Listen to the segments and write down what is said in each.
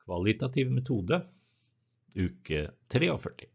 Kvalitativ metode, uke 43.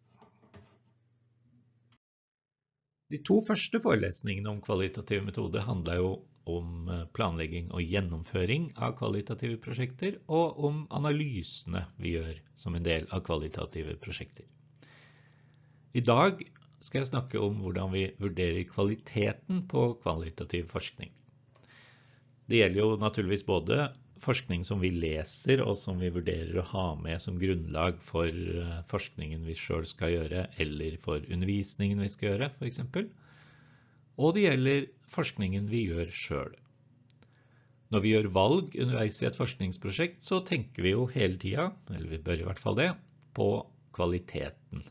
De to første forelesningene om kvalitativ metode handler jo om planlegging og gjennomføring av kvalitative prosjekter, og om analysene vi gjør som en del av kvalitative prosjekter. I dag skal jeg snakke om hvordan vi vurderer kvaliteten på kvalitativ forskning. Det gjelder jo naturligvis både forskning som vi leser og som vi vurderer å ha med som grunnlag for forskningen vi selv skal gjøre, eller for undervisningen vi skal gjøre, for eksempel. Og det gjelder forskningen vi gjør selv. Når vi gjør valg underveis i et forskningsprosjekt, så tenker vi jo hele tiden, eller vi bør i hvert fall det, på kvaliteten.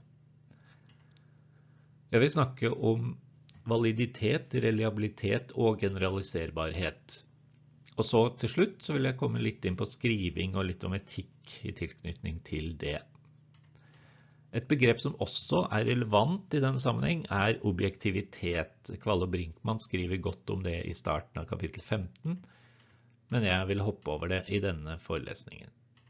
Jeg vil snakke om validitet, reliabilitet og generaliserbarhet. Og så til slutt så vil jeg komme litt inn på skriving og litt om etikk i tilknytning til det. Et begrep som også er relevant i denne sammenheng er objektivitet. Kvalle og Brinkmann skriver godt om det i starten av kapittel 15, men jeg vil hoppe over det i denne forelesningen.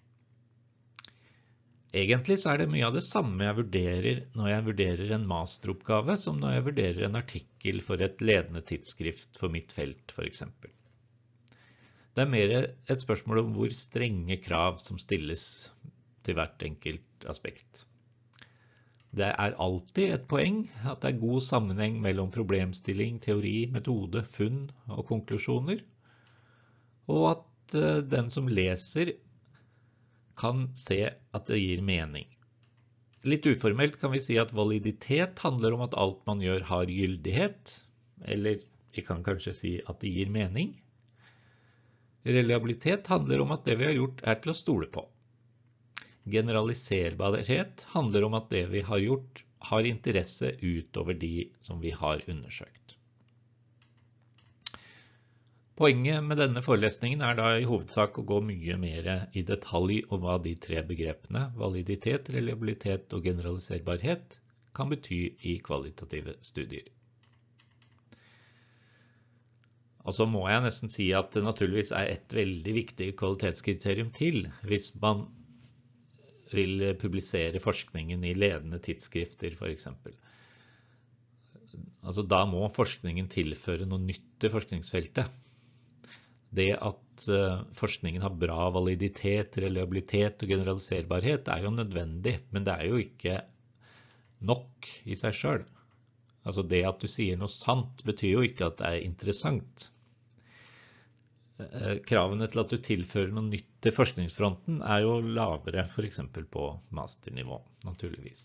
Egentlig så er det mye av det samme jeg vurderer når jeg vurderer en masteroppgave, som når jeg vurderer en artikkel for et ledende tidsskrift for mitt felt, for eksempel. Det er mer et spørsmål om hvor strenge krav som stilles til hvert enkelt aspekt. Det er alltid et poeng at det er god sammenheng mellom problemstilling, teori, metode, funn og konklusjoner, og at den som leser kan se at det gir mening. Litt uformelt kan vi si at validitet handler om at alt man gjør har gyldighet, eller vi kan kanskje si at det gir mening. Reliabilitet handler om at det vi har gjort er til å stole på. Generaliserbarhet handler om at det vi har gjort har interesse utover de som vi har undersøkt. Poenget med denne forelesningen er da i hovedsak å gå mye mer i detalj om hva de tre begrepene, validitet, reliabilitet og generaliserbarhet, kan bety i kvalitative studier. Og så må jeg nesten si at det naturligvis er et veldig viktig kvalitetskriterium til hvis man vil publisere forskningen i ledende tidsskrifter, for eksempel. Altså da må forskningen tilføre noe nytt til forskningsfeltet. Det at forskningen har bra validitet, reliabilitet og generaliserbarhet er jo nødvendig, men det er jo ikke nok i seg selv. Altså det at du sier noe sant betyr jo ikke at det er interessant. Kravene til at du tilfører noe nytt til forskningsfronten er jo lavere, for eksempel på masternivå, naturligvis.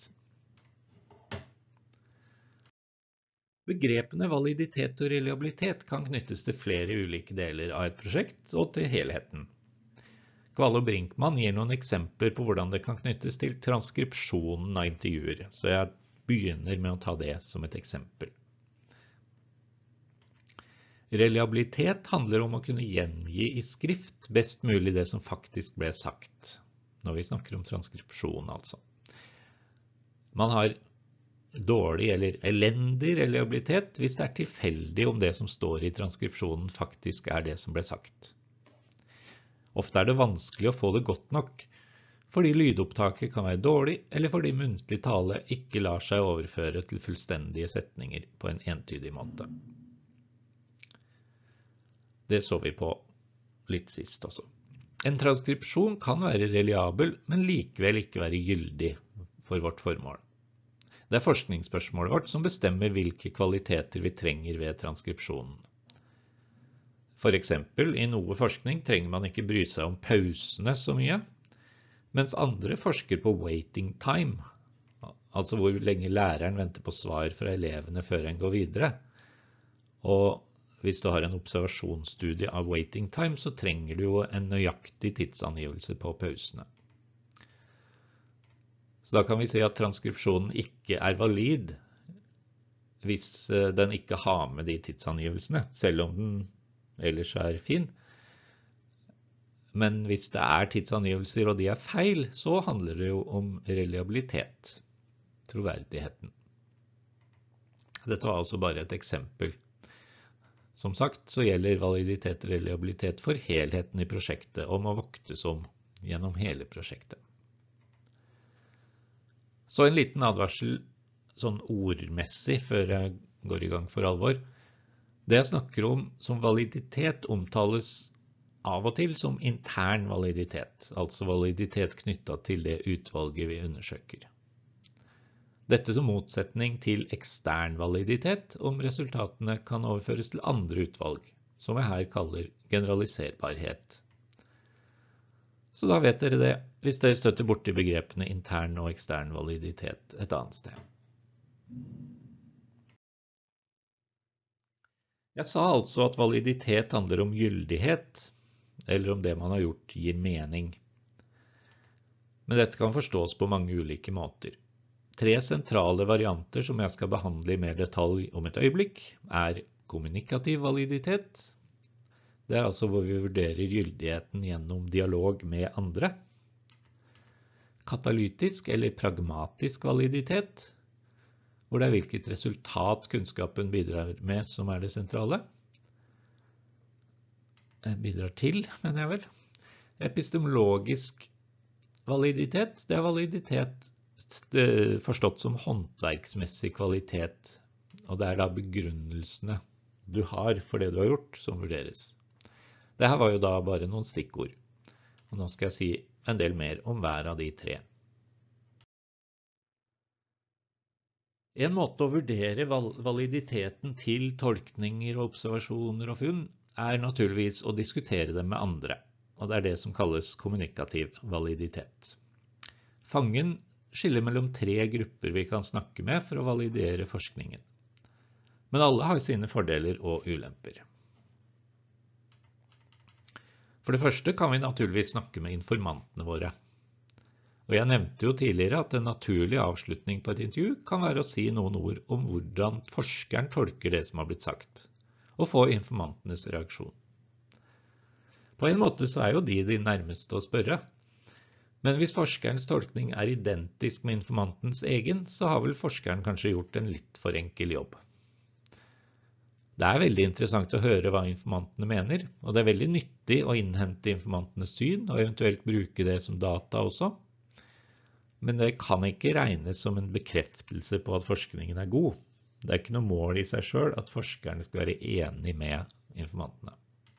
Begrepene validitet og reliabilitet kan knyttes til flere ulike deler av et prosjekt og til helheten. Kvalle og Brinkmann gir noen eksempler på hvordan det kan knyttes til transkripsjonen av intervjuer, så jeg begynner med å ta det som et eksempel. Reliabilitet handler om å kunne gjengi i skrift best mulig det som faktisk ble sagt, når vi snakker om transkripsjon altså. Man har dårlig eller elendig reliabilitet hvis det er tilfeldig om det som står i transkripsjonen faktisk er det som ble sagt. Ofte er det vanskelig å få det godt nok, fordi lydopptaket kan være dårlig, eller fordi muntlig tale ikke lar seg overføre til fullstendige setninger på en entydig måte. Det så vi på litt sist også. En transkripsjon kan være reliabel, men likevel ikke være gyldig for vårt formål. Det er forskningsspørsmålet vårt som bestemmer hvilke kvaliteter vi trenger ved transkripsjonen. For eksempel, i noe forskning trenger man ikke bry seg om pausene så mye, mens andre forsker på waiting time, altså hvor lenge læreren venter på svar fra elevene før en går videre. Og hvis du har en observasjonsstudie av waiting time, så trenger du jo en nøyaktig tidsangivelse på pausene. Så da kan vi si at transkripsjonen ikke er valid hvis den ikke har med de tidsangivelsene, selv om den ellers er fin. Men hvis det er tidsangivelser og de er feil, så handler det jo om reliabilitet, troverdigheten. Dette var altså bare et eksempel. Som sagt så gjelder validitet og reliabilitet for helheten i prosjektet og må voktes om gjennom hele prosjektet. Så en liten advarsel sånn ordmessig før jeg går i gang for alvor. Det jeg snakker om som validitet omtales av og til som intern validitet, altså validitet knyttet til det utvalget vi undersøker. Dette som motsetning til ekstern validitet om resultatene kan overføres til andre utvalg, som jeg her kaller generaliserbarhet. Så da vet dere det, hvis dere støtter borti begrepene intern og ekstern validitet et annet sted. Jeg sa altså at validitet handler om gyldighet, eller om det man har gjort gir mening. Men dette kan forstås på mange ulike måter. 3 sentrale varianter som jeg skal behandle i mer detalj om et øyeblikk, er kommunikativ validitet. Det er altså hvor vi vurderer gyldigheten gjennom dialog med andre. Katalytisk eller pragmatisk validitet, hvor det er hvilket resultat kunnskapen bidrar med som er det sentrale. Bidrar til, mener jeg vel. Epistemologisk validitet, det er validitet forstått som håndverksmessig kvalitet, og det er da begrunnelsene du har for det du har gjort som vurderes. Dette var jo da bare noen stikkord, og nå skal jeg si en del mer om hver av de 3. En måte å vurdere validiteten til tolkninger og observasjoner og funn er naturligvis å diskutere dem med andre, og det er det som kalles kommunikativ validitet. Fangen skiller mellom 3 grupper vi kan snakke med for å validere forskningen. Men alle har sine fordeler og ulemper. For det første kan vi naturligvis snakke med informantene våre. Og jeg nevnte jo tidligere at en naturlig avslutning på et intervju kan være å si noen ord om hvordan forskeren tolker det som har blitt sagt, og få informantenes reaksjon. På en måte så er jo de nærmeste å spørre, men hvis forskerens tolkning er identisk med informantens egen, så har vel forskeren kanskje gjort en litt for enkel jobb. Det er veldig interessant å høre hva informantene mener, og det er veldig nyttig å innhente informantenes syn, og eventuelt bruke det som data også. Men det kan ikke regnes som en bekreftelse på at forskningen er god. Det er ikke noe mål i seg selv at forskerne skal være enige med informantene.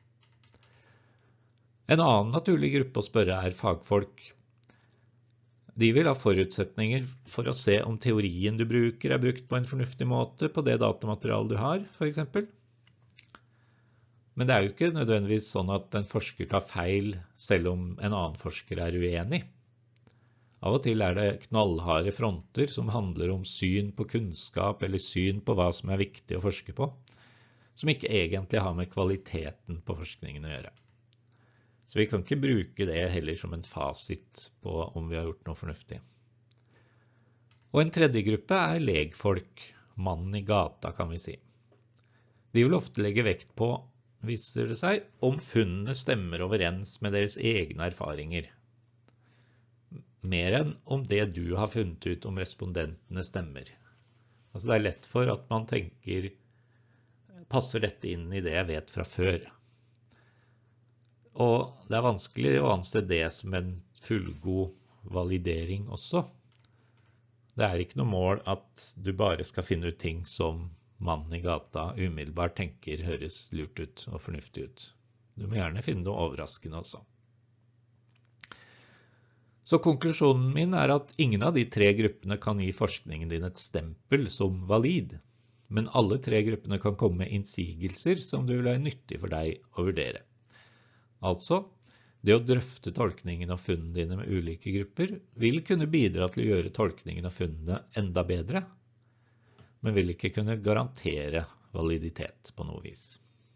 En annen naturlig gruppe å spørre er fagfolk. De vil ha forutsetninger for å se om teorien du bruker er brukt på en fornuftig måte på det datamaterialet du har, for eksempel. Men det er jo ikke nødvendigvis sånn at en forsker tar feil selv om en annen forsker er uenig. Av og til er det knallharde fronter som handler om syn på kunnskap eller syn på hva som er viktig å forske på, som ikke egentlig har med kvaliteten på forskningen å gjøre. Så vi kan ikke bruke det heller som en fasit på om vi har gjort noe fornuftig. Og en tredje gruppe er legfolk, mannen i gata kan vi si. De vil ofte legge vekt på, viser det seg, om funnene stemmer overens med deres egne erfaringer. Mer enn om det du har funnet ut om respondentene stemmer. Altså det er lett for at man tenker, passer dette inn i det jeg vet fra før? Og det er vanskelig å anse det som en fullgod validering også. Det er ikke noe mål at du bare skal finne ut ting som mannen i gata umiddelbart tenker høres lurt ut og fornuftig ut. Du må gjerne finne noe overraskende også. Så konklusjonen min er at ingen av de 3 gruppene kan gi forskningen din et stempel som valid, men alle 3 gruppene kan komme med innsigelser som det vil være nyttig for deg å vurdere. Altså, det å drøfte tolkningen av funnene dine med ulike grupper vil kunne bidra til å gjøre tolkningen av funnene enda bedre, men vil ikke kunne garantere validitet på noe vis.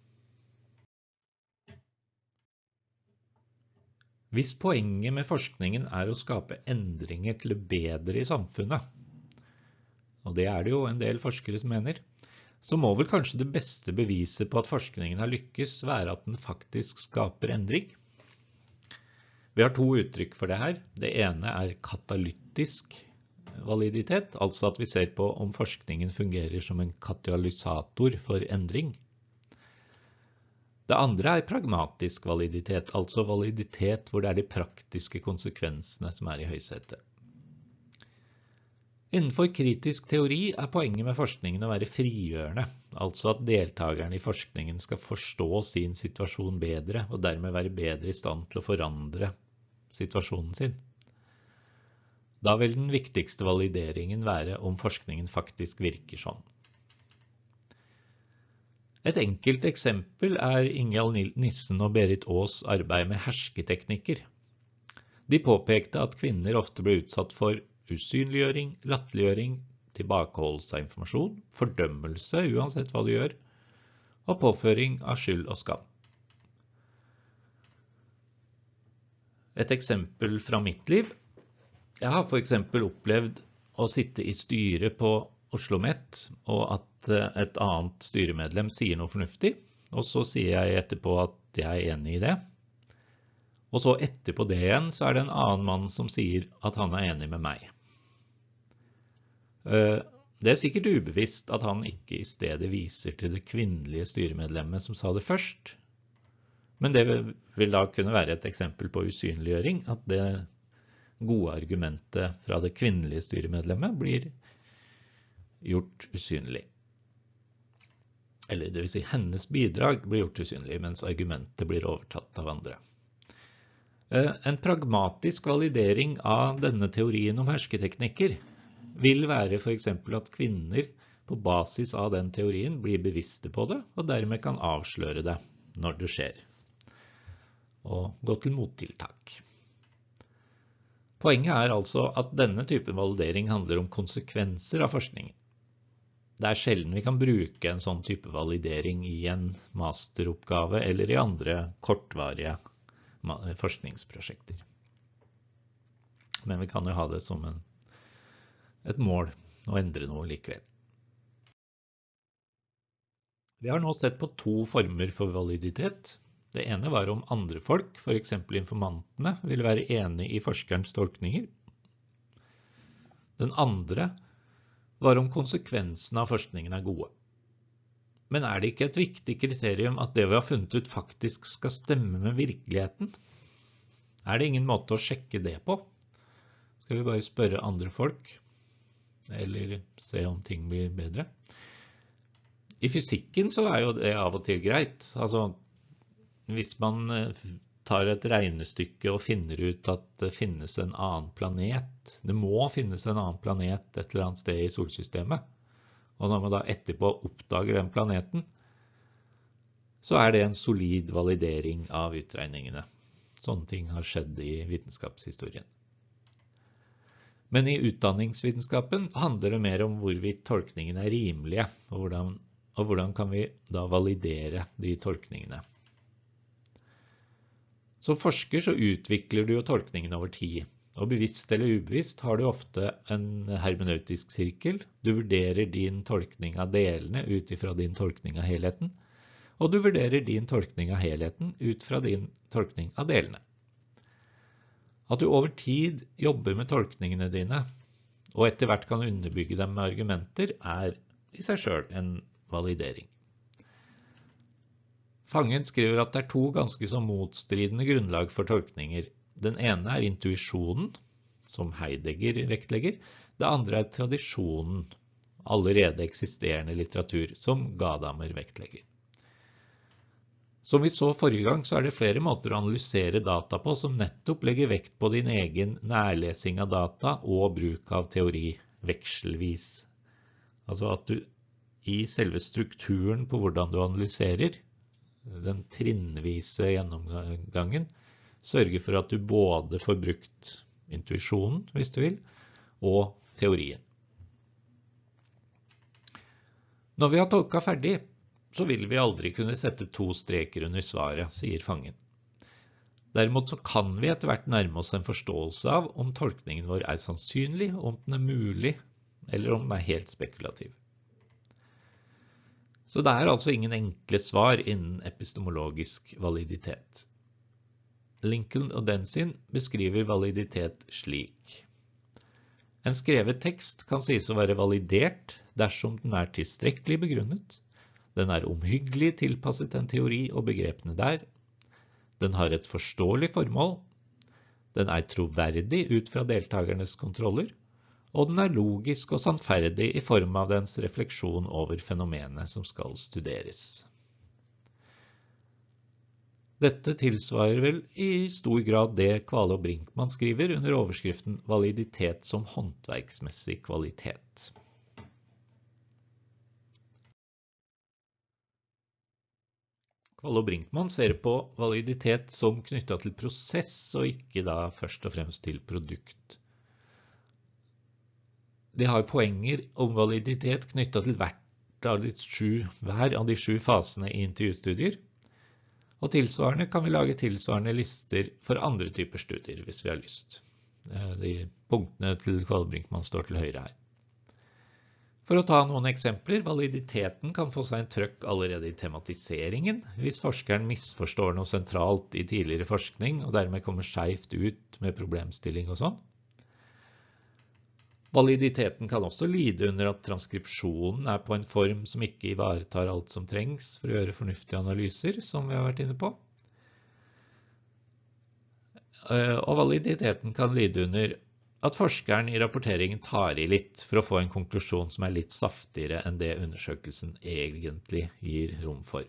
Hvis poenget med forskningen er å skape endringer til det bedre i samfunnet, og det er det jo en del forskere som mener, så må vel kanskje det beste beviset på at forskningen har lykkes være at den faktisk skaper endring. Vi har 2 uttrykk for det her. Det ene er katalytisk validitet, altså at vi ser på om forskningen fungerer som en katalysator for endring. Det andre er pragmatisk validitet, altså validitet hvor det er de praktiske konsekvensene som er i høysetet. Innenfor kritisk teori er poenget med forskningen å være frigjørende, altså at deltakerne i forskningen skal forstå sin situasjon bedre og dermed være bedre i stand til å forandre situasjonen sin. Da vil den viktigste valideringen være om forskningen faktisk virker sånn. Et enkelt eksempel er Ingjald Nissen og Berit Aas arbeid med hersketeknikker. De påpekte at kvinner ofte ble utsatt for usynliggjøring, latterliggjøring, tilbakeholdelse av informasjon, fordømmelse uansett hva du gjør, og påføring av skyld og skam. Et eksempel fra mitt liv. Jeg har for eksempel opplevd å sitte i styret på OsloMet, og at et annet styremedlem sier noe fornuftig, og så sier jeg etterpå at jeg er enig i det. Og så etterpå det igjen, så er det en annen mann som sier at han er enig med meg. Det er sikkert ubevisst at han ikke i stedet viser til det kvinnelige styremedlemmet som sa det først, men det vil da kunne være et eksempel på usynliggjøring, at det gode argumentet fra det kvinnelige styremedlemmet blir gjort usynlig. Eller det vil si hennes bidrag blir gjort usynlig, mens argumentet blir overtatt av andre. En pragmatisk validering av denne teorien om hersketeknikker vil være for eksempel at kvinner på basis av den teorien blir bevisste på det, og dermed kan avsløre det når det skjer, og gå til mottiltak. Poenget er altså at denne typen validering handler om konsekvenser av forskningen. Det er sjelden vi kan bruke en sånn type validering i en masteroppgave eller i andre kortvarige forskningsprosjekter. Men vi kan jo ha det som et mål å endre noe likevel. Vi har nå sett på 2 former for validitet. Det ene var om andre folk, for eksempel informantene, ville være enig i forskerens tolkninger. Den andre var om konsekvensene av forskningen er gode. Men er det ikke et viktig kriterium at det vi har funnet ut faktisk skal stemme med virkeligheten? Er det ingen måte å sjekke det på? Skal vi bare spørre andre folk, eller se om ting blir bedre? I fysikken så er jo det av og til greit. Altså, hvis man tar et regnestykke og finner ut at det finnes en annen planet, det må finnes en annen planet et eller annet sted i solsystemet, og når man da etterpå oppdager den planeten, så er det en solid validering av utregningene. Sånne ting har skjedd i vitenskapshistorien. Men i utdanningsvitenskapen handler det mer om hvorvidt tolkningene er rimelige, og hvordan kan vi da validere de tolkningene. Som forsker så utvikler du jo tolkningen over tid, og bevisst eller ubevisst har du ofte en hermeneutisk sirkel. Du vurderer din tolkning av delene ut ifra din tolkning av helheten, og du vurderer din tolkning av helheten ut fra din tolkning av delene. At du over tid jobber med tolkningene dine, og etter hvert kan underbygge dem med argumenter, er i seg selv en validering. Fangen skriver at det er 2 ganske så motstridende grunnlag for tolkninger. Den ene er intuisjonen, som Heidegger vektlegger. Det andre er tradisjonen, allerede eksisterende litteratur, som Gadamer vektlegger. Som vi så forrige gang, så er det flere måter å analysere data på som nettopp legger vekt på din egen nærlesing av data og bruk av teori vekselvis. Altså at du i selve strukturen på hvordan du analyserer, den trinnvise gjennomgangen, sørger for at du både får brukt intuisjonen, hvis du vil, og teorien. Når vi har tolket ferdig, så vil vi aldri kunne sette 2 streker under svaret, sier fangen. Derimot så kan vi etter hvert nærme oss en forståelse av om tolkningen vår er sannsynlig, om den er mulig, eller om den er helt spekulativ. Så det er altså ingen enkle svar innen epistemologisk validitet. Lincoln og Denzin beskriver validitet slik. En skrevet tekst kan sies å være validert dersom den er tilstrekkelig begrunnet, Den er omhyggelig tilpasset en teori og begrepene der. Den har et forståelig formål. Den er troverdig ut fra deltagernes kontroller. Og den er logisk og sannferdig i form av dens refleksjon over fenomenet som skal studeres. Dette tilsvarer vel i stor grad det Kvale og Brinkmann skriver under overskriften «Validitet som håndverksmessig kvalitet». Kvale og Brinkmann ser på validitet som knyttet til prosess, og ikke da først og fremst til produkt. De har poenger om validitet knyttet til hver av de 7 fasene i intervjustudier, og tilsvarende kan vi lage tilsvarende lister for andre typer studier, hvis vi har lyst. De punktene til Kvale og Brinkmann står til høyre her. For å ta noen eksempler, validiteten kan få seg en trøkk allerede i tematiseringen, hvis forskeren misforstår noe sentralt i tidligere forskning, og dermed kommer skjevt ut med problemstilling og sånn. Validiteten kan også lide under at transkripsjonen er på en form som ikke ivaretar alt som trengs for å gjøre fornuftige analyser, som vi har vært inne på. Og validiteten kan lide under at forskeren i rapporteringen tar i litt for å få en konklusjon som er litt saftigere enn det undersøkelsen egentlig gir rom for.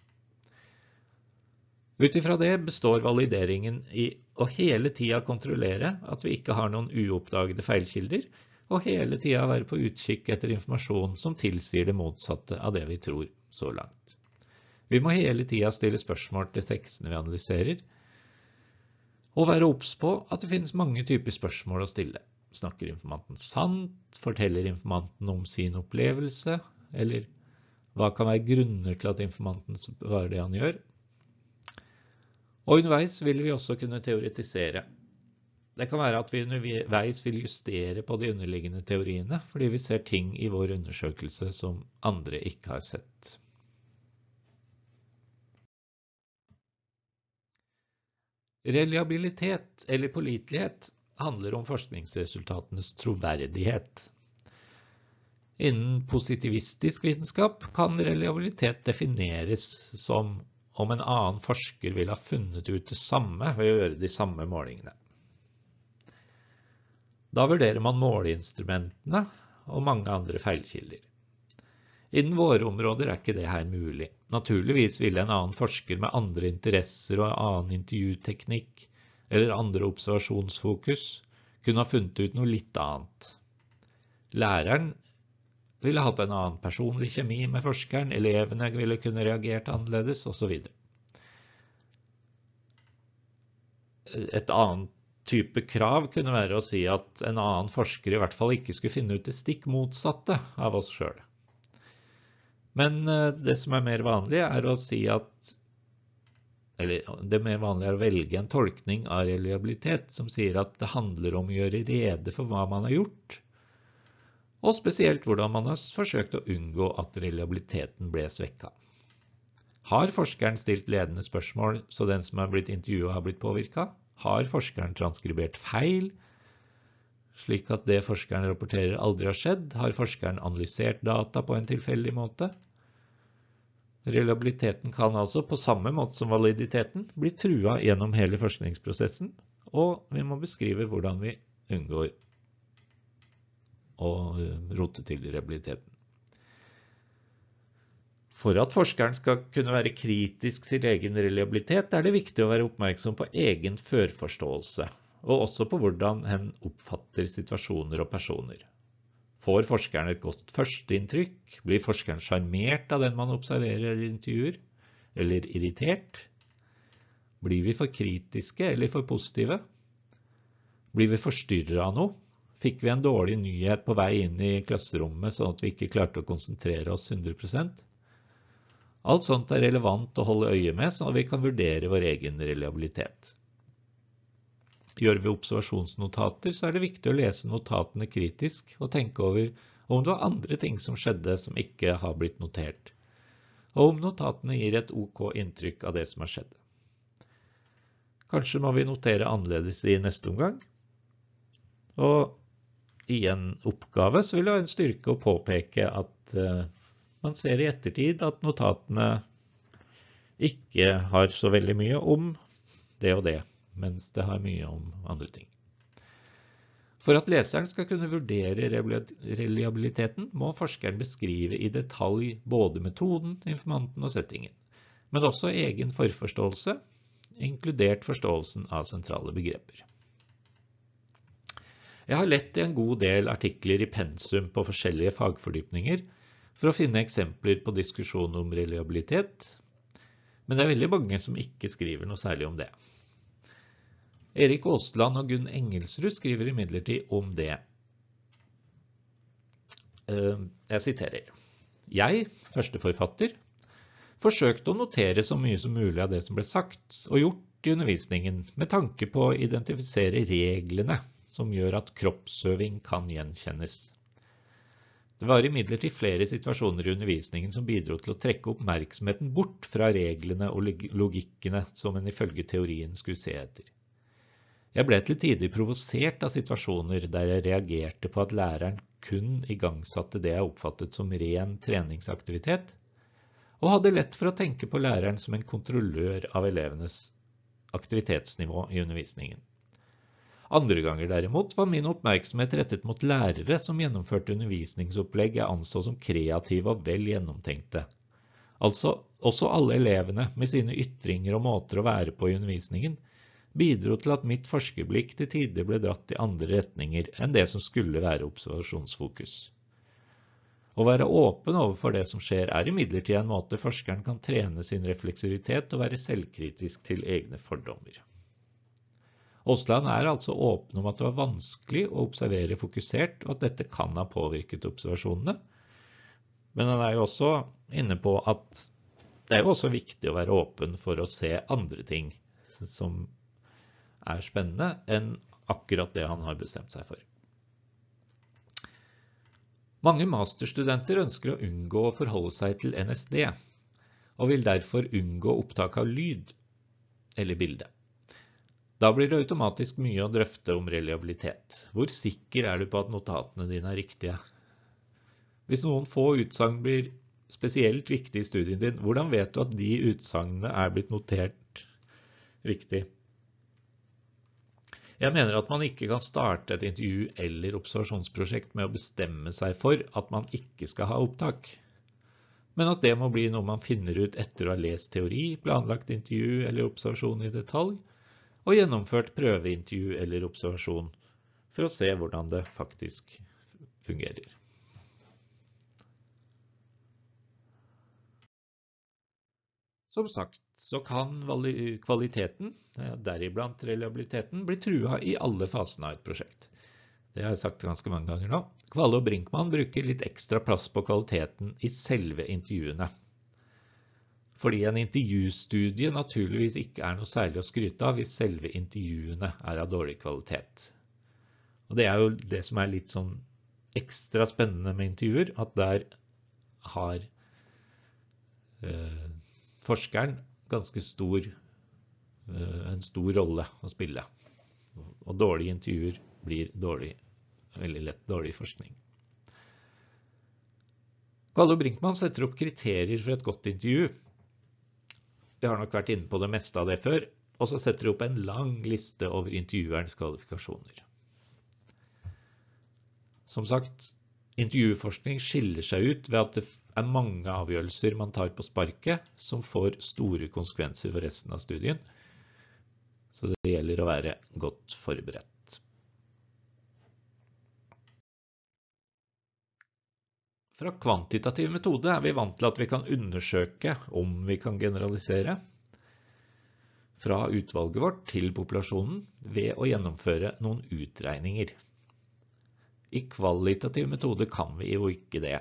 Utifra det består valideringen i å hele tiden kontrollere at vi ikke har noen uoppdagede feilkilder, og hele tiden være på utkikk etter informasjon som tilsier det motsatte av det vi tror så langt. Vi må hele tiden stille spørsmål til tekstene vi analyserer, og være obs på at det finnes mange typer spørsmål å stille. Snakker informanten sant? Forteller informanten om sin opplevelse? Eller hva kan være grunner til at informanten svarer det han gjør? Og underveis vil vi også kunne teoretisere. Det kan være at vi underveis vil justere på de underliggende teoriene, fordi vi ser ting i vår undersøkelse som andre ikke har sett. Reliabilitet eller pålitelighet handler om forskningsresultatenes troverdighet. Innen positivistisk vitenskap kan reliabilitet defineres som om en annen forsker vil ha funnet ut det samme ved å gjøre de samme målingene. Da vurderer man måleinstrumentene og mange andre feilkilder. Innen våre områder er ikke det her mulig. Naturligvis ville en annen forsker med andre interesser og annen intervjuteknikk eller andre observasjonsfokus kunne ha funnet ut noe litt annet. Læreren ville hatt en annen personlig kjemi med forskeren, elevene ville kunne reagert annerledes, osv. Et annet type krav kunne være å si at en annen forsker i hvert fall ikke skulle finne ut det stikk motsatte av oss selv. Men det som er mer vanlig er å si at, eller det mer vanlige er å velge en tolkning av reliabilitet som sier at det handler om å gjøre rede for hva man har gjort, og spesielt hvordan man har forsøkt å unngå at reliabiliteten ble svekket. Har forskeren stilt ledende spørsmål så den som har blitt intervjuet har blitt påvirket? Har forskeren transkribert feil, slik at det forskeren rapporterer aldri har skjedd? Har forskeren analysert data på en tilfeldig måte? Reliabiliteten kan altså, på samme måte som validiteten, bli truet gjennom hele forskningsprosessen, og vi må beskrive hvordan vi unngår å rote til reliabiliteten. For at forskeren skal kunne være kritisk til egen reliabilitet, er det viktig å være oppmerksom på egen førforståelse, og også på hvordan hen oppfatter situasjoner og personer. Får forskeren et godt førsteinntrykk? Blir forskeren sjarmert av den man observerer eller intervjuer? Eller irritert? Blir vi for kritiske eller for positive? Blir vi forstyrret av noe? Fikk vi en dårlig nyhet på vei inn i klasserommet sånn at vi ikke klarte å konsentrere oss 100%? Alt sånt er relevant å holde øye med, så vi kan vurdere vår egen reliabilitet. Gjør vi observasjonsnotater, så er det viktig å lese notatene kritisk og tenke over om det var andre ting som skjedde som ikke har blitt notert, og om notatene gir et OK inntrykk av det som har skjedd. Kanskje må vi notere annerledes i neste omgang. Og i en oppgave så vil det være en styrke å påpeke at man ser i ettertid at notatene ikke har så veldig mye om det og det, mens det har mye om andre ting. For at leseren skal kunne vurdere reliabiliteten, må forskeren beskrive i detalj både metoden, informanten og settingen, men også egen forforståelse, inkludert forståelsen av sentrale begreper. Jeg har lett i en god del artikler i pensum på forskjellige fagfordypninger for å finne eksempler på diskusjon om reliabilitet, men det er veldig mange som ikke skriver noe særlig om det. Erik Aasland og Gunn Engelsrud skriver imidlertid om det. Jeg siterer. Jeg, førsteforfatter, forsøkte å notere så mye som mulig av det som ble sagt og gjort i undervisningen, med tanke på å identifisere reglene som gjør at kroppsøving kan gjenkjennes. Det var imidlertid flere situasjoner i undervisningen som bidro til å trekke oppmerksomheten bort fra reglene og logikkene som en ifølge teorien skulle se etter. Jeg ble til tider provosert av situasjoner der jeg reagerte på at læreren kun igangsatte det jeg oppfattet som ren treningsaktivitet, og hadde lett for å tenke på læreren som en kontrollør av elevenes aktivitetsnivå i undervisningen. Andre ganger derimot var min oppmerksomhet rettet mot lærere som gjennomførte undervisningsopplegg jeg anså som kreative og vel gjennomtenkte. Altså også alle elevene med sine ytringer og måter å være på i undervisningen bidro til at mitt forskerblikk til tider ble dratt i andre retninger enn det som skulle være observasjonsfokus. Å være åpen overfor det som skjer er imidlertid en måte forskeren kan trene sin refleksivitet og være selvkritisk til egne fordommer. Aasland er altså åpen om at det var vanskelig å observere fokusert, og at dette kan ha påvirket observasjonene, men han er jo også inne på at det er jo også viktig å være åpen for å se andre ting som er spennende enn akkurat det han har bestemt seg for. Mange masterstudenter ønsker å unngå å forholde seg til NSD, og vil derfor unngå opptak av lyd eller bilde. Da blir det automatisk mye å drøfte om reliabilitet. Hvor sikker er du på at notatene dine er riktige? Hvis noen få utsagn blir spesielt viktige i studien din, hvordan vet du at de utsagnene er blitt notert riktig? Jeg mener at man ikke kan starte et intervju eller observasjonsprosjekt med å bestemme seg for at man ikke skal ha opptak, men at det må bli noe man finner ut etter å ha lest teori, planlagt intervju eller observasjon i detalj, og gjennomført prøveintervju eller observasjon for å se hvordan det faktisk fungerer. Som sagt, så kan kvaliteten, deriblant reliabiliteten, bli trua i alle fasene av et prosjekt. Det har jeg sagt ganske mange ganger nå. Kvalle og Brinkmann bruker litt ekstra plass på kvaliteten i selve intervjuene. Fordi en intervjustudie naturligvis ikke er noe særlig å skryte av hvis selve intervjuene er av dårlig kvalitet. Og det er jo det som er litt sånn ekstra spennende med intervjuer, at der har forskeren ganske en stor rolle å spille. Og dårlige intervjuer blir veldig lett dårlig forskning. Kvalle og Brinkmann setter opp kriterier for et godt intervju. Vi har nok vært inne på det meste av det før, og så setter de opp en lang liste over intervjuerens kvalifikasjoner. Som sagt, intervjuforskning skiller seg ut ved at det er mange avgjørelser man tar på sparket som får store konsekvenser for resten av studien, så det gjelder å være godt forberedt. Fra kvantitativ metode er vi vant til at vi kan undersøke om vi kan generalisere fra utvalget vårt til populasjonen ved å gjennomføre noen utregninger. I kvalitativ metode kan vi jo ikke det.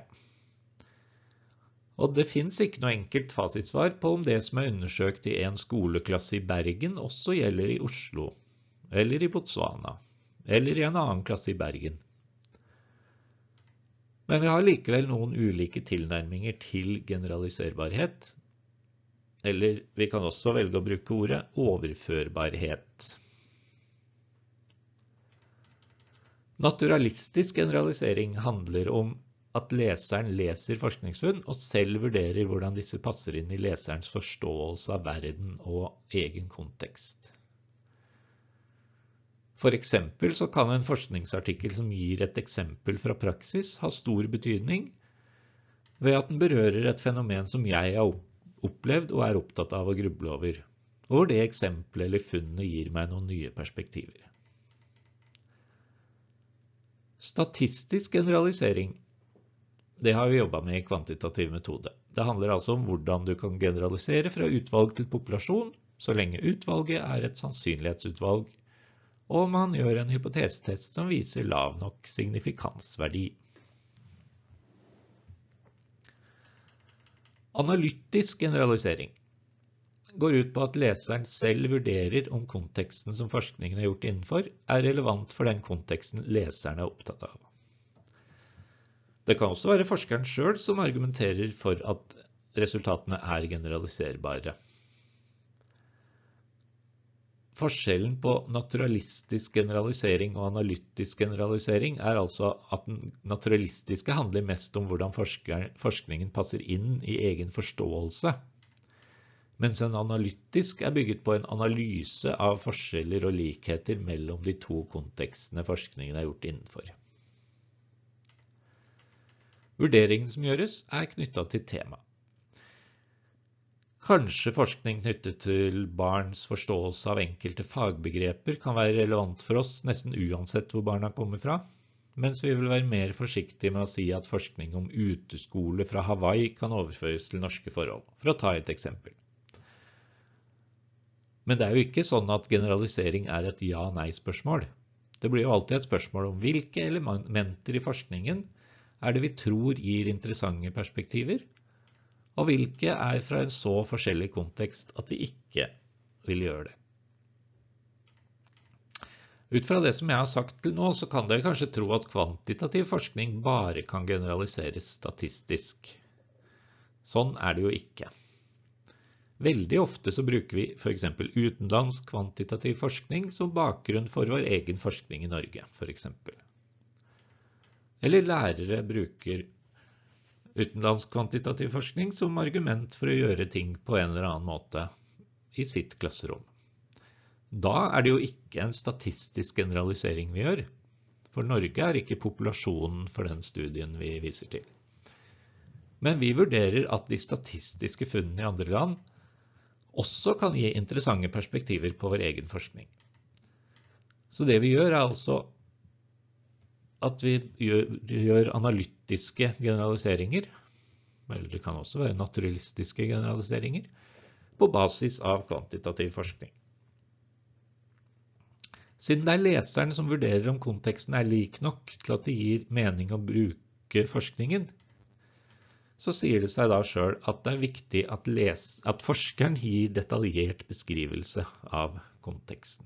Og det finnes ikke noe enkelt fasitsvar på om det som er undersøkt i en skoleklasse i Bergen også gjelder i Oslo, eller i Botswana, eller i en annen klasse i Bergen. Men vi har likevel noen ulike tilnærminger til generaliserbarhet, eller vi kan også velge å bruke ordet overførbarhet. Naturalistisk generalisering handler om at leseren leser forskningsfunn og selv vurderer hvordan disse passer inn i leserens forståelse av verden og egen kontekst. For eksempel så kan en forskningsartikkel som gir et eksempel fra praksis ha stor betydning ved at den berører et fenomen som jeg har opplevd og er opptatt av å gruble over, og hvor det eksempelet eller funnet gir meg noen nye perspektiver. Statistisk generalisering, det har vi jobbet med i kvantitativ metode. Det handler altså om hvordan du kan generalisere fra utvalg til populasjon, så lenge utvalget er et sannsynlighetsutvalg, og man gjør en hypotesetest som viser lav nok signifikansverdi. Analytisk generalisering går ut på at leseren selv vurderer om konteksten som forskningen har gjort innenfor er relevant for den konteksten leseren er opptatt av. Det kan også være forskeren selv som argumenterer for at resultatene er generaliserbare. Forskjellen på naturalistisk generalisering og analytisk generalisering er altså at den naturalistiske handler mest om hvordan forskningen passer inn i egen forståelse, mens en analytisk er bygget på en analyse av forskjeller og likheter mellom de to kontekstene forskningen er gjort innenfor. Vurderingen som gjøres er knyttet til tema. Kanskje forskning knyttet til barns forståelse av enkelte fagbegreper kan være relevant for oss nesten uansett hvor barna kommer fra, mens vi vil være mer forsiktige med å si at forskning om uteskole fra Hawaii kan overføres til norske forhold, for å ta et eksempel. Men det er jo ikke sånn at generalisering er et ja-nei-spørsmål. Det blir jo alltid et spørsmål om hvilke elementer i forskningen er det vi tror gir interessante perspektiver, og hvilke er fra en så forskjellig kontekst at de ikke vil gjøre det. Ut fra det som jeg har sagt til nå, så kan dere kanskje tro at kvantitativ forskning bare kan generaliseres statistisk. Sånn er det jo ikke. Veldig ofte så bruker vi for eksempel utenlandsk kvantitativ forskning som bakgrunn for vår egen forskning i Norge, for eksempel. Eller lærere bruker utenlandsk kvantitativ forskning som argument for å gjøre ting på en eller annen måte i sitt klasserom. Da er det jo ikke en statistisk generalisering vi gjør, for Norge er ikke populasjonen for den studien vi viser til. Men vi vurderer at de statistiske funnene i andre land også kan gi interessante perspektiver på vår egen forskning. Så det vi gjør er altså at vi gjør analytiske generaliseringer, eller det kan også være naturalistiske generaliseringer, på basis av kvantitativ forskning. Siden det er leseren som vurderer om konteksten er lik nok til at det gir mening å bruke forskningen, så sier det seg da selv at det er viktig at forskeren gir detaljert beskrivelse av konteksten.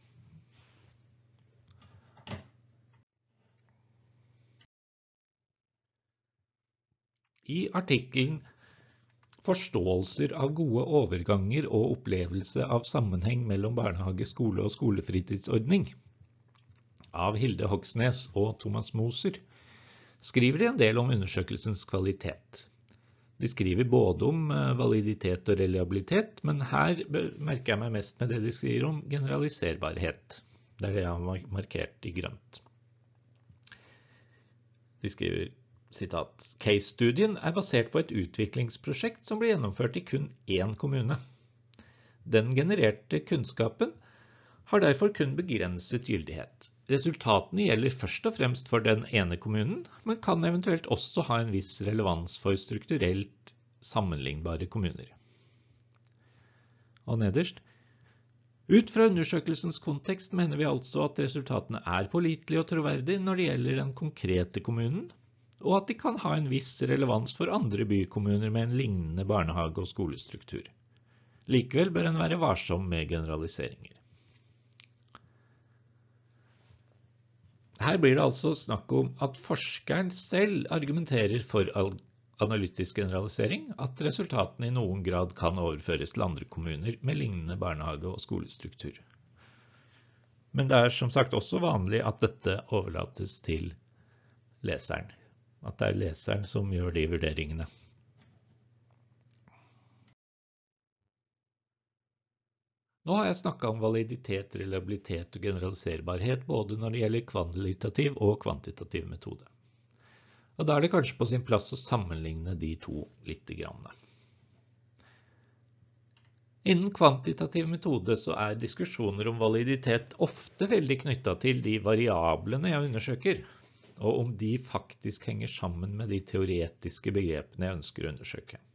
I artikkelen «Forståelser av gode overganger og opplevelse av sammenheng mellom barnehage, skole og skolefritidsordning» av Hilde Hogsnes og Thomas Moser, skriver de en del om undersøkelsens kvalitet. De skriver både om validitet og reliabilitet, men her merker jeg meg mest med det de skriver om generaliserbarhet. Det er det jeg har markert i grønt. De skriver, sitat, «Case-studien er basert på et utviklingsprosjekt som ble gjennomført i kun én kommune. Den genererte kunnskapen har derfor kun begrenset gyldighet. Resultatene gjelder først og fremst for den ene kommunen, men kan eventuelt også ha en viss relevans for strukturelt sammenlignbare kommuner.» Og nederst, «Ut fra undersøkelsens kontekst mener vi altså at resultatene er pålitelige og troverdige når det gjelder den konkrete kommunen, og at de kan ha en viss relevans for andre bykommuner med en lignende barnehage- og skolestruktur. Likevel bør en være varsom med generaliseringer.» Her blir det altså snakk om at forskeren selv argumenterer for analytisk generalisering, at resultatene i noen grad kan overføres til andre kommuner med lignende barnehage- og skolestruktur. Men det er som sagt også vanlig at dette overlates til leseren. at det leseren som gjør de vurderingene. Nå har jeg snakket om validitet, reliabilitet og generaliserbarhet både når det gjelder kvalitativ og kvantitativ metode. Og da er det kanskje på sin plass å sammenligne de to litt grann. Innen kvantitativ metode så er diskusjoner om validitet ofte veldig knyttet til de variablene jeg undersøker, og om de faktisk henger sammen med de teoretiske begrepene jeg ønsker å undersøke.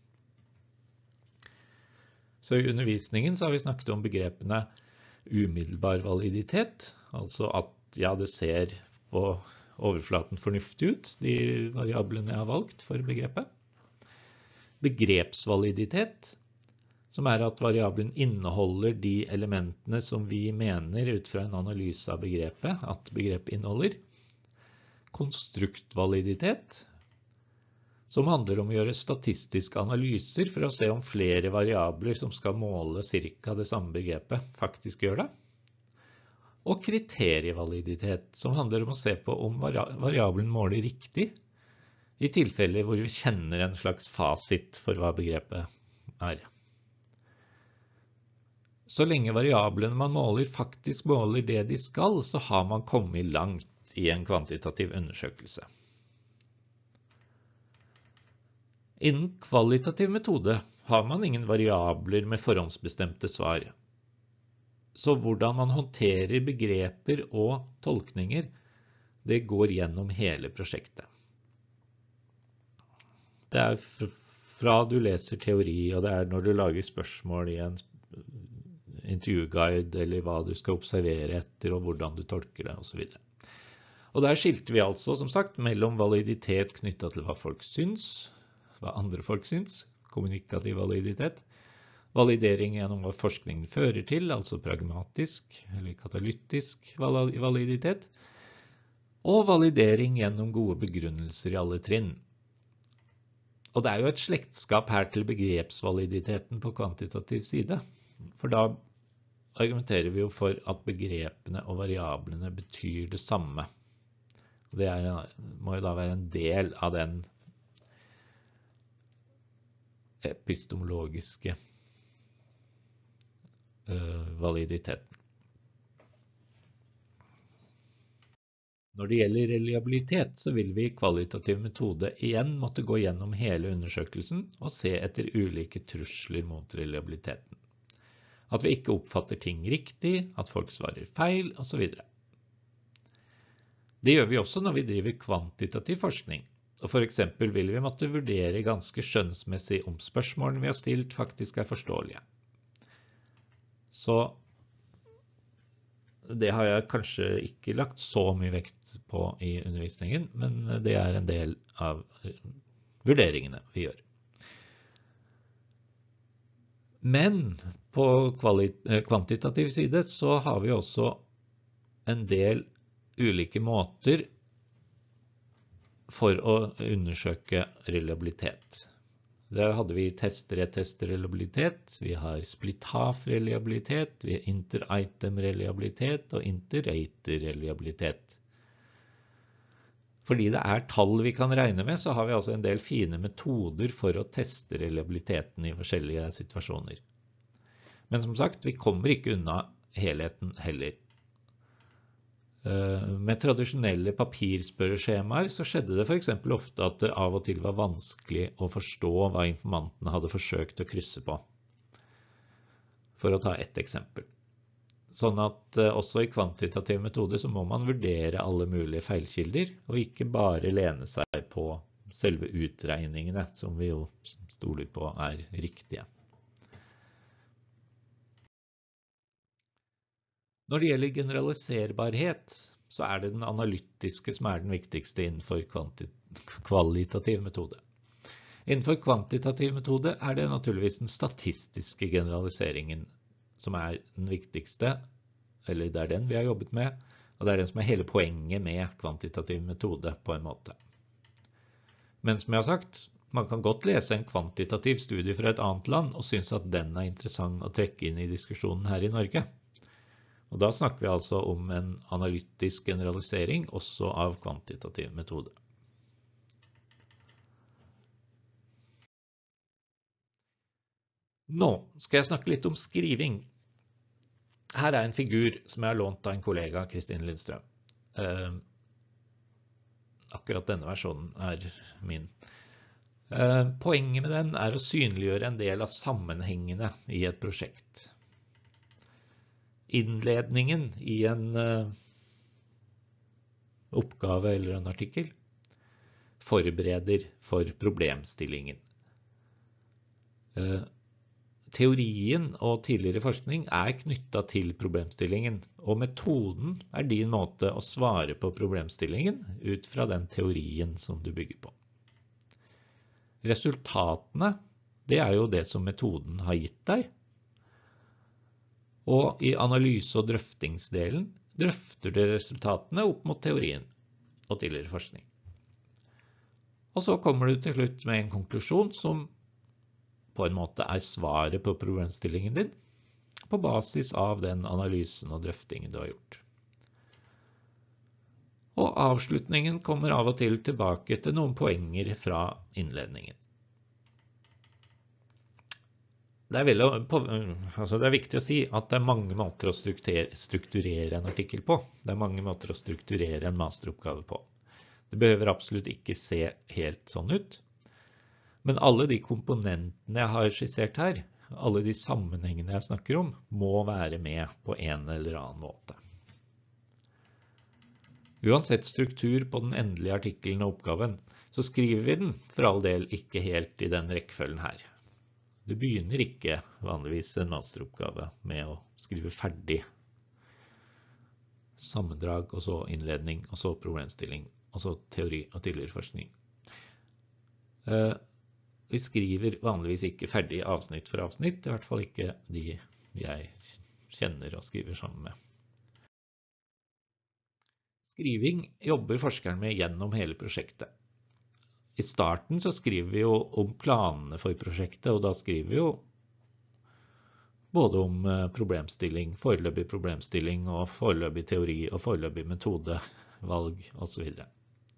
Så i undervisningen så har vi snakket om begrepene umiddelbar validitet, altså at ja, det ser på overflaten fornuftig ut, de variablene jeg har valgt for begrepet. Begrepsvaliditet, som er at variablen inneholder de elementene som vi mener ut fra en analyse av begrepet, at begrepet inneholder. Konstruktvaliditet, som handler om å gjøre statistiske analyser for å se om flere variabler som skal måle cirka det samme begrepet faktisk gjør det. Og kriterievaliditet, som handler om å se på om variablen måler riktig, i tilfeller hvor vi kjenner en slags fasit for hva begrepet er. Så lenge variablene man måler faktisk måler det de skal, så har man kommet langt i en kvantitativ undersøkelse. Innen kvalitativ metode har man ingen variabler med forhåndsbestemte svar. Så hvordan man håndterer begreper og tolkninger, det går gjennom hele prosjektet. Det er fra du leser teori, og det er når du lager spørsmål i en intervjuguide, eller hva du skal observere etter, og hvordan du tolker det, og så videre. Og der skilte vi altså, som sagt, mellom validitet knyttet til hva folk syns, hva andre folk syns, kommunikativ validitet, validering gjennom hva forskningen fører til, altså pragmatisk eller katalytisk validitet, og validering gjennom gode begrunnelser i alle trinn. Og det er jo et slektskap her til begrepsvaliditeten på kvantitativ side, for da argumenterer vi jo for at begrepene og variablene betyr det samme. Det må jo da være en del av den epistemologiske validiteten. Når det gjelder reliabilitet, så vil vi i kvalitativ metode igjen måtte gå gjennom hele undersøkelsen og se etter ulike trusler mot reliabiliteten. At vi ikke oppfatter ting riktig, at folk svarer feil, og så videre. Det gjør vi også når vi driver kvantitativ forskning. Og for eksempel vil vi måtte vurdere ganske skjønnsmessig om spørsmålene vi har stilt faktisk er forståelige. Så det har jeg kanskje ikke lagt så mye vekt på i undervisningen, men det er en del av vurderingene vi gjør. Men på kvantitativ side så har vi også en del ulike måter for å undersøke reliabilitet. Der hadde vi test-reliabilitet, vi har split-half-reliabilitet, vi har inter-item-reliabilitet og inter-rater-reliabilitet. Fordi det er tall vi kan regne med, så har vi altså en del fine metoder for å teste reliabiliteten i forskjellige situasjoner. Men som sagt, vi kommer ikke unna helheten heller. Med tradisjonelle papirspørreskjemaer så skjedde det for eksempel ofte at det av og til var vanskelig å forstå hva informantene hadde forsøkt å krysse på. For å ta et eksempel. Sånn at også i kvantitativ metode så må man vurdere alle mulige feilkilder, og ikke bare lene seg på selve utregningene, som vi jo stoler på er riktige. Når det gjelder generaliserbarhet, så er det den analytiske som er den viktigste innenfor kvalitativ metode. Innenfor kvantitativ metode er det naturligvis den statistiske generaliseringen som er den viktigste, eller det er den vi har jobbet med, og det er den som er hele poenget med kvantitativ metode på en måte. Men som jeg har sagt, man kan godt lese en kvantitativ studie fra et annet land og synes at den er interessant å trekke inn i diskusjonen her i Norge. Og da snakker vi altså om en analytisk generalisering også av kvantitativ metode. Nå skal jeg snakke litt om skriving. Her er en figur som jeg har lånt av en kollega, Kristine Lindstrøm. Akkurat denne versjonen er min. Poenget med den er å synliggjøre en del av sammenhengene i et prosjekt. Innledningen i en oppgave eller en artikkel forbereder for problemstillingen. Teorien og tidligere forskning er knyttet til problemstillingen, og metoden er din måte å svare på problemstillingen ut fra den teorien som du bygger på. Resultatene, det er jo det som metoden har gitt deg, og i analyse- og drøftingsdelen drøfter du resultatene opp mot teorien og tidligere forskning. Og så kommer du til slutt med en konklusjon som på en måte er svaret på problemstillingen din, på basis av den analysen og drøftingen du har gjort. Og avslutningen kommer av og til tilbake til noen poenger fra innledningen. Det er viktig å si at det er mange måter å strukturere en artikkel på. Det er mange måter å strukturere en masteroppgave på. Det behøver absolutt ikke se helt sånn ut. Men alle de komponentene jeg har skissert her, alle de sammenhengene jeg snakker om, må være med på en eller annen måte. Uansett struktur på den endelige artikkelen og oppgaven, så skriver vi den for all del ikke helt i den rekkefølgen her. Du begynner ikke vanligvis en masteroppgave med å skrive ferdig sammendrag, og så innledning, og så problemstilling, og så teori og tidligere forskning. Vi skriver vanligvis ikke ferdig avsnitt for avsnitt, i hvert fall ikke de jeg kjenner og skriver sammen med. Skriving jobber forskeren med gjennom hele prosjektet. I starten så skriver vi jo om planene for prosjektet, og da skriver vi jo både om problemstilling, foreløpig problemstilling og foreløpig teori og foreløpig metode, valg og så videre.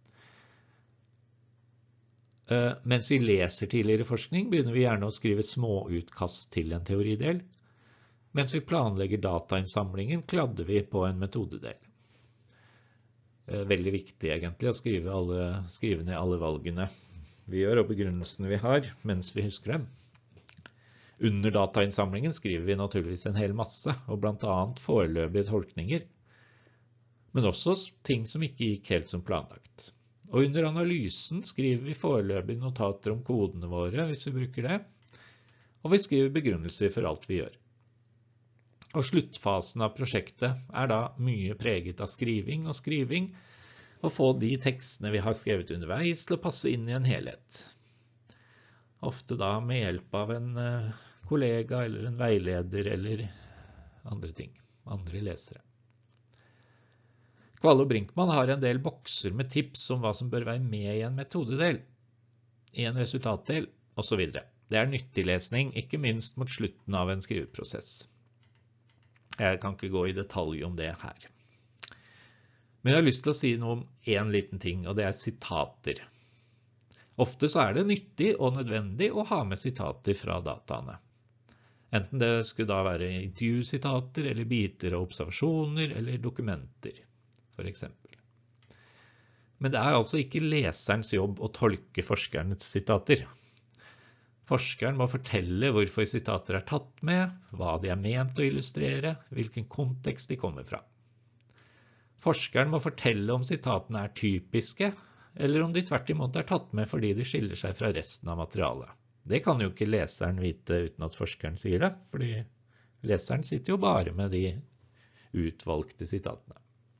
Mens vi leser tidligere forskning, begynner vi gjerne å skrive småutkast til en teoridel. Mens vi planlegger datainnsamlingen, kladder vi på en metodedel. Veldig viktig egentlig å skrive ned alle valgene vi gjør og begrunnelsene vi har, mens vi husker dem. Under datainnsamlingen skriver vi naturligvis en hel masse, og blant annet foreløpige tolkninger, men også ting som ikke gikk helt som planlagt. Og under analysen skriver vi foreløpig notater om kodene våre, hvis vi bruker det, og vi skriver begrunnelser for alt vi gjør. Og sluttfasen av prosjektet er da mye preget av skriving, og få de tekstene vi har skrevet underveis til å passe inn i en helhet. Ofte da med hjelp av en kollega eller en veileder eller andre ting, andre lesere. Kvalle og Brinkmann har en del bokser med tips om hva som bør være med i en metodedel, i en resultatdel, og så videre. Det er nyttig lesning, ikke minst mot slutten av en skriveprosess. Jeg kan ikke gå i detalj om det her. Men jeg har lyst til å si noe om en liten ting, og det er sitater. Ofte så er det nyttig og nødvendig å ha med sitater fra dataene. Enten det skulle da være intervjusitater, eller biter og observasjoner, eller dokumenter, for eksempel. Men det er altså ikke leserens jobb å tolke forskerens sitater. Forskeren må fortelle hvorfor sitater er tatt med, hva de er ment å illustrere, hvilken kontekst de kommer fra. Forskeren må fortelle om sitatene er typiske, eller om de tvert imot er tatt med fordi de skiller seg fra resten av materialet. Det kan jo ikke leseren vite uten at forskeren sier det, fordi leseren sitter jo bare med de utvalgte sitatene.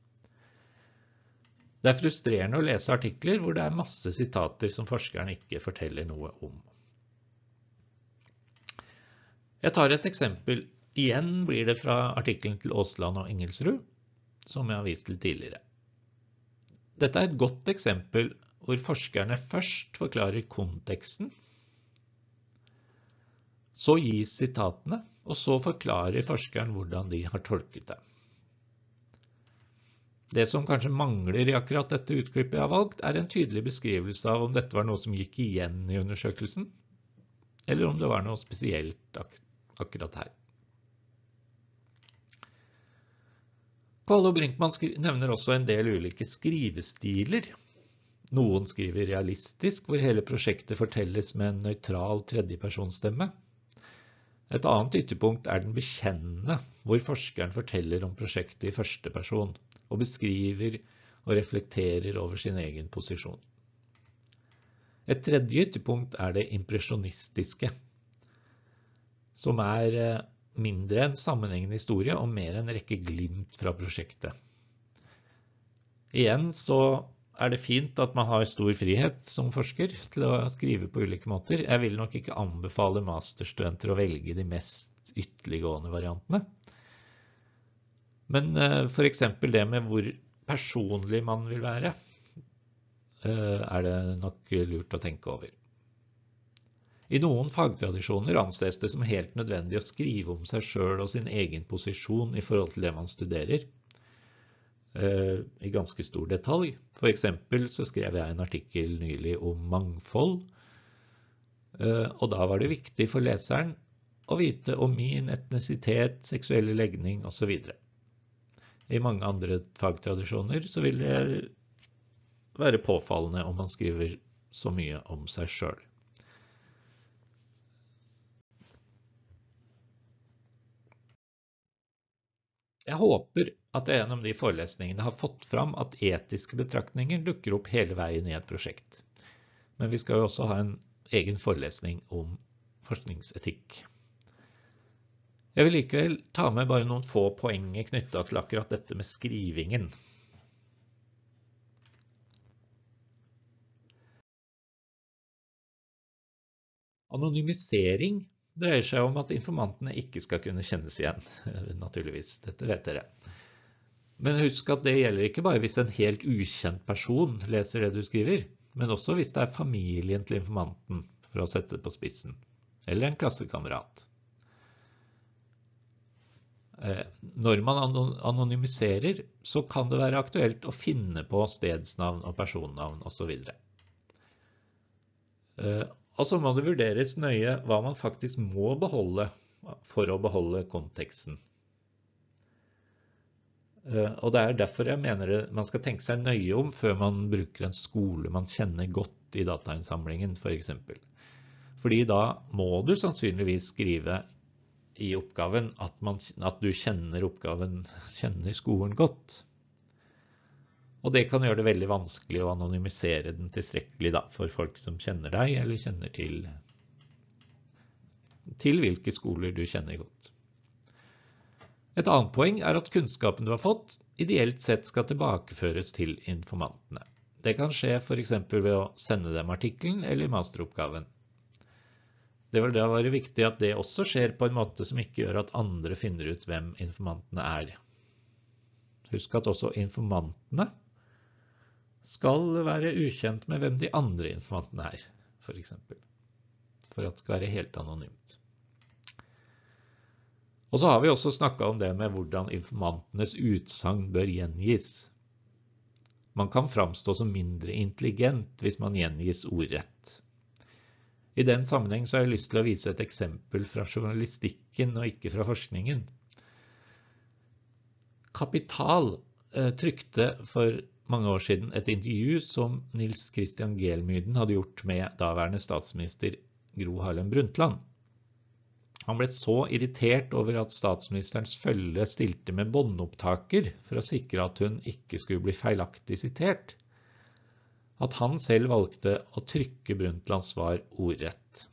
Det er frustrerende å lese artikler hvor det er masse sitater som forskeren ikke forteller noe om. Jeg tar et eksempel. Igjen blir det fra artikkelen til Aasland og Engelsrud, som jeg har vist til tidligere. Dette er et godt eksempel hvor forskerne først forklarer konteksten, så gis sitatene, og så forklarer forskeren hvordan de har tolket det. Det som kanskje mangler i akkurat dette utklippet jeg har valgt, er en tydelig beskrivelse av om dette var noe som gikk igjen i undersøkelsen, eller om det var noe spesielt akkurat her. Kvalle og Brinkmann nevner også en del ulike skrivestiler. Noen skriver realistisk, hvor hele prosjektet fortelles med en nøytral tredjepersonsstemme. Et annet ytterpunkt er den bekjennende, hvor forskeren forteller om prosjektet i første person, og beskriver og reflekterer over sin egen posisjon. Et tredje ytterpunkt er det impresjonistiske, som er mindre en sammenhengende historie og mer en rekke glimt fra prosjektet. Igjen så er det fint at man har stor frihet som forsker til å skrive på ulike måter. Jeg vil nok ikke anbefale masterstudenter å velge de mest ytterliggående variantene. Men for eksempel det med hvor personlig man vil være, er det nok lurt å tenke over. I noen fagtradisjoner anses det som helt nødvendig å skrive om seg selv og sin egen posisjon i forhold til det man studerer, i ganske stor detalj. For eksempel så skrev jeg en artikkel nylig om mangfold, og da var det viktig for leseren å vite om min etnisitet, seksuelle legning og så videre. I mange andre fagtradisjoner så vil det være påfallende om man skriver så mye om seg selv. Jeg håper at jeg gjennom de forelesningene har fått fram at etiske betraktninger dukker opp hele veien i et prosjekt. Men vi skal jo også ha en egen forelesning om forskningsetikk. Jeg vil likevel ta med bare noen få poenger knyttet til akkurat dette med skrivingen. Anonymisering dreier seg om at informantene ikke skal kunne kjennes igjen, naturligvis, dette vet dere. Men husk at det gjelder ikke bare hvis en helt ukjent person leser det du skriver, men også hvis det er familien til informanten, for å sette det på spissen, eller en klassekamerat. Når man anonymiserer, så kan det være aktuelt å finne på stedsnavn og personnavn og så videre. Og så må det vurderes nøye hva man faktisk må beholde for å beholde konteksten. Og det er derfor jeg mener man skal tenke seg nøye om før man bruker en skole man kjenner godt i datainnsamlingen, for eksempel. Fordi da må du sannsynligvis skrive i oppgaven at du kjenner skolen godt. Og det kan gjøre det veldig vanskelig å anonymisere den tilstrekkelig for folk som kjenner deg, eller kjenner til hvilke skoler du kjenner godt. Et annet poeng er at kunnskapen du har fått, ideelt sett skal tilbakeføres til informantene. Det kan skje for eksempel ved å sende dem artikkelen eller masteroppgaven. Det vil da være viktig at det også skjer på en måte som ikke gjør at andre finner ut hvem informantene er. Husk at også informantene skal være ukjent med hvem de andre informantene er, for eksempel, for at det skal være helt anonymt. Og så har vi også snakket om det med hvordan informantenes utsagn bør gjengis. Man kan framstå som mindre intelligent hvis man gjengis ordrett. I den sammenheng så har jeg lyst til å vise et eksempel fra journalistikken og ikke fra forskningen. Kapital trykte for mange år siden et intervju som Nils Christian Gelmyden hadde gjort med daværende statsminister Gro Harlem Brundtland. Han ble så irritert over at statsministerens følge stilte med båndopptaker for å sikre at hun ikke skulle bli feilaktig sitert, at han selv valgte å trykke Brundtlands svar ordrett.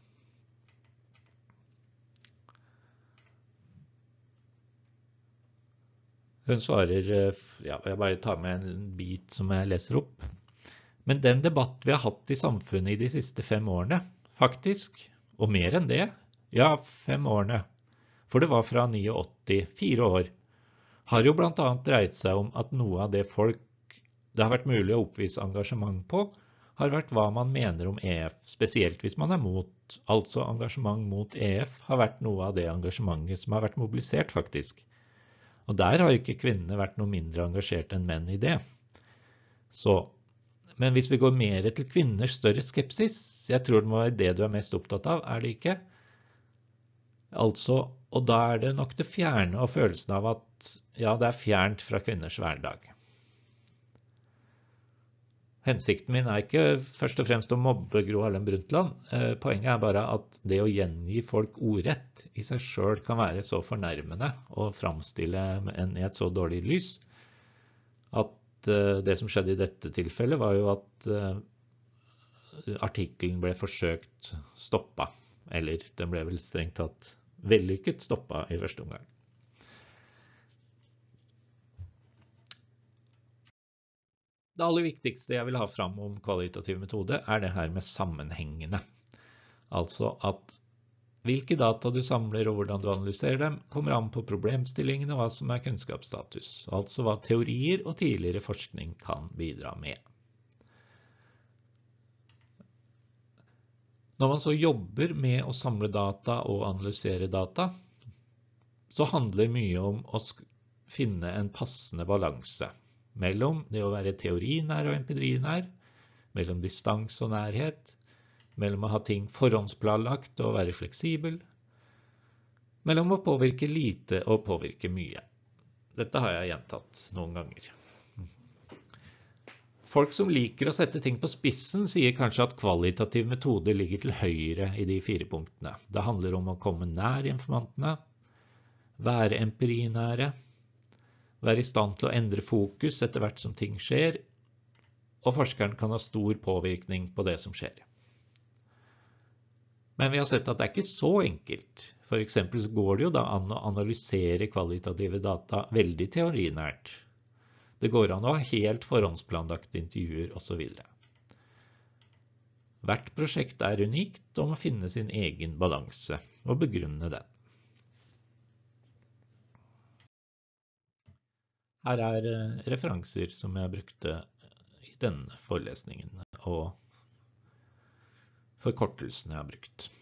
Hun svarer, jeg bare tar med en bit som jeg leser opp. Men den debatt vi har hatt i samfunnet i de siste 5 årene, faktisk, og mer enn det, ja, 5 årene, for det var fra 89, 4 år, har jo blant annet dreid seg om at noe av det det har vært mulig å oppvise engasjement på, har vært hva man mener om EF, spesielt hvis man er mot, altså engasjement mot EF har vært noe av det engasjementet som har vært mobilisert faktisk. Og der har ikke kvinnene vært noe mindre engasjert enn menn i det. Så Men hvis vi går mer til kvinners større skepsis, jeg tror det må være det du er mest opptatt av, er det ikke? Altså, og da er det nok det fjerne og følelsen av at, ja, det er fjernt fra kvinners hverdag. Hensikten min er ikke først og fremst å mobbe Gro Harlem Brundtland. Poenget er bare at det å gjengi folk ordrett i seg selv kan være så fornærmende og framstille en i et så dårlig lys, at det som skjedde i dette tilfellet var jo at artikkelen ble forsøkt stoppet, eller den ble vel strengt tatt vellykket stoppet i første omgang. Det aller viktigste jeg vil ha fram om kvalitativ metode er det her med sammenhengene. Altså at hvilke data du samler og hvordan du analyserer dem kommer an på problemstillingene og hva som er kunnskapsstatus, altså hva teorier og tidligere forskning kan bidra med. Når man så jobber med å samle data og analysere data, så handler mye om å finne en passende balanse mellom det å være teorinær og empirinær, mellom distans og nærhet, mellom å ha ting forhåndsplanlagt og være fleksibel, mellom å påvirke lite og påvirke mye. Dette har jeg gjentatt noen ganger. Folk som liker å sette ting på spissen sier kanskje at kvalitativ metode ligger til høyre i de 4 punktene. Det handler om å komme nær informantene, være empirinære, være i stand til å endre fokus etter hvert som ting skjer, og forskeren kan ha stor påvirkning på det som skjer. Men vi har sett at det er ikke så enkelt. For eksempel så går det jo da an å analysere kvalitative data veldig teorinært. Det går an å ha helt forhåndsplanlagte intervjuer og så videre. Hvert prosjekt er unikt og må finne sin egen balanse og begrunne den. Her er referanser som jeg brukte i denne forelesningen, og forkortelsene jeg har brukt.